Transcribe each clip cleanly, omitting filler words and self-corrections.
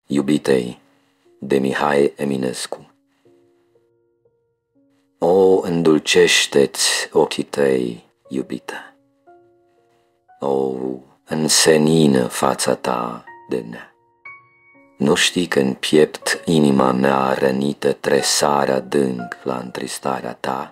Iubitei, de Mihai Eminescu. O, îndulcește-ți ochii tăi, iubită! O, însenină fața ta de nea! Nu știi că în piept inima mea rănită tresare adânc la întristarea ta?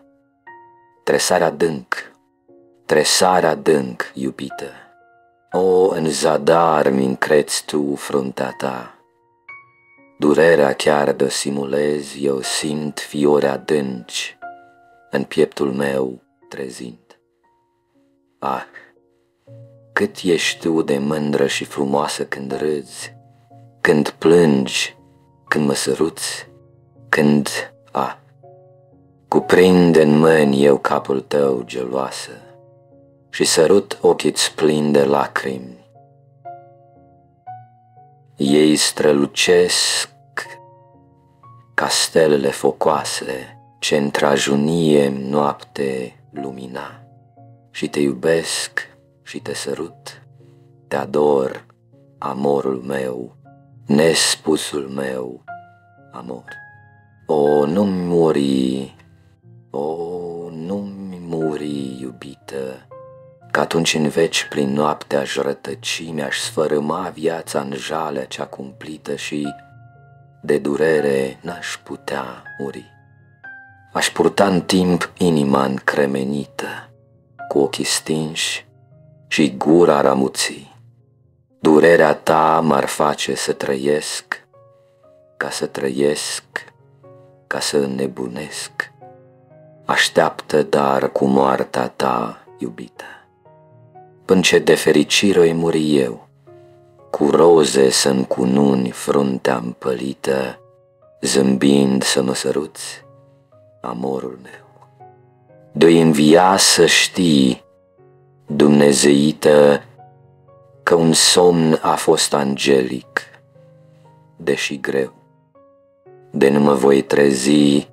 Tresare adânc, iubită! O, în zadar mi-încreți tu fruntea ta! Durerea chiar de simulez, eu simt fiori adânci în pieptul meu trezind. Ah, cât ești tu de mândră și frumoasă când râzi, când plângi, când mă săruți, când, cuprinde în mâini eu capul tău geloasă și sărut ochii-ți plini de lacrimi. Ei strălucesc ca stelele focoase ce într-ajunie noapte lumina. Și te iubesc și te sărut, te ador, amorul meu, nespusul meu amor. O, nu-mi muri, iubită, că atunci în veci prin noapte aș rătăci, mi-aș sfărâma viața în jalea cea cumplită și de durere n-aș putea muri. Aș purta în timp inima încremenită, cu ochii stinși și gura ramuții. Durerea ta m-ar face să trăiesc, ca să înnebunesc. Așteaptă dar cu moartea ta, iubită, până ce de fericire o-i muri eu, cu roze să-mi cununi fruntea împălită, zâmbind să mă săruți, amorul meu. De-o învia să știi, dumnezeită, că un somn a fost angelic, deși greu. De nu mă voi trezi,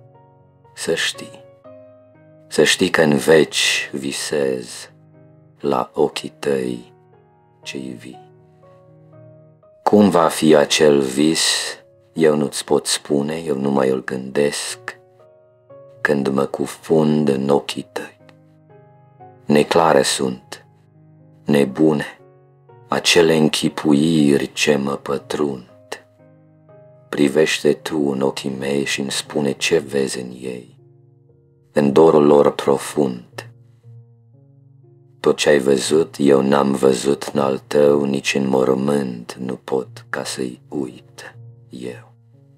să știi că în veci visez la ochii tăi cei vii. Cum va fi acel vis, eu nu-ți pot spune, eu nu mai îl gândesc când mă cufund în ochii tăi. Neclare sunt, nebune, acele închipuiri ce mă pătrund. Privește tu în ochii mei și îmi spune ce vezi în ei, în dorul lor profund. Tot ce ai văzut, eu n-am văzut în al tău, nici în mormânt nu pot ca să-i uit eu.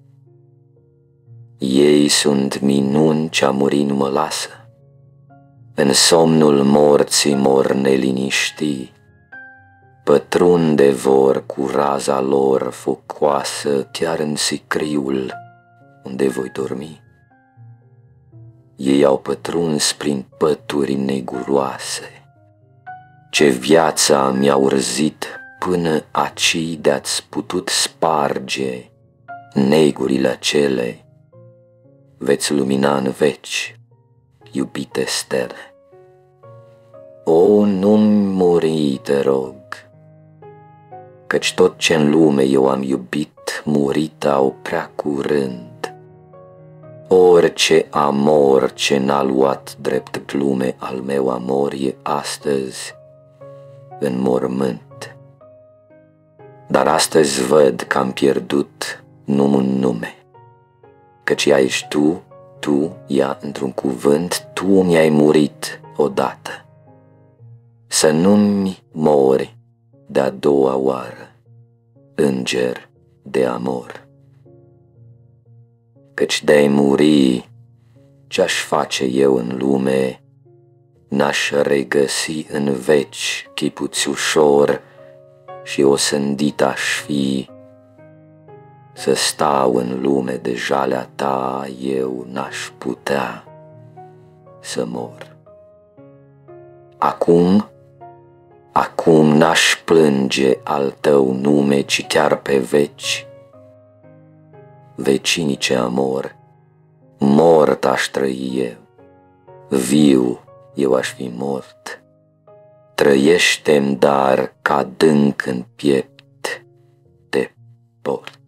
Ei sunt minuni ce-a murit nu mă lasă, în somnul morții mor neliniștii, pătrunde vor cu raza lor focoasă chiar în sicriul unde voi dormi. Ei au pătruns prin pături neguroase, ce viața mi-a urzit până aci de-ați putut sparge negurile acele, veți lumina în veci, iubite stele. O, nu-mi muri, te rog, căci tot ce în lume eu am iubit, murit au prea curând. Orice amor ce n-a luat drept plume al meu amor e astăzi în mormânt. Dar astăzi văd că am pierdut numai un nume, căci ea ești tu, ea într-un cuvânt, tu mi-ai murit odată. Să nu-mi mori de-a doua oară, înger de amor. Căci de-ai muri, ce-aș face eu în lume, n-aș regăsi în veci chipuți ușor și osândit aș fi să stau în lume de jalea ta, eu n-aș putea să mor. Acum n-aș plânge al tău nume, ci chiar pe veci, vecinice amor, mort aș trăi eu, viu eu aș fi mort. Trăiește-mi dar ca adânc în piept te port.